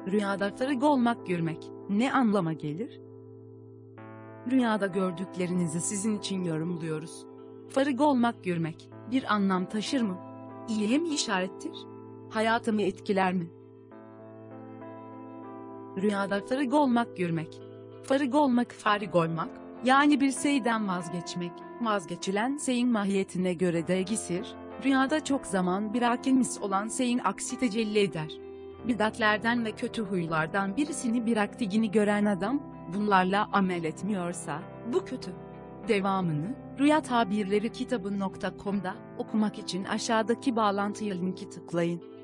Rüyada farık olmak görmek ne anlama gelir? Rüyada gördüklerinizi sizin için yorumluyoruz. Farık olmak görmek bir anlam taşır mı? İyiye mi işarettir? Hayatımı etkiler mi? Rüyada farık olmak görmek. Farık olmak, farik olmak, yani bir şeyden vazgeçmek, vazgeçilen şeyin mahiyetine göre değişir. Rüyada çok zaman bir hakimiz olan şeyin aksi tecelli eder. Bidatlerden ve kötü huylardan birisini bıraktığını gören adam, bunlarla amel etmiyorsa, bu kötü. Devamını, Rüya Tabirleri kitabı.com'da okumak için aşağıdaki bağlantıya linki tıklayın.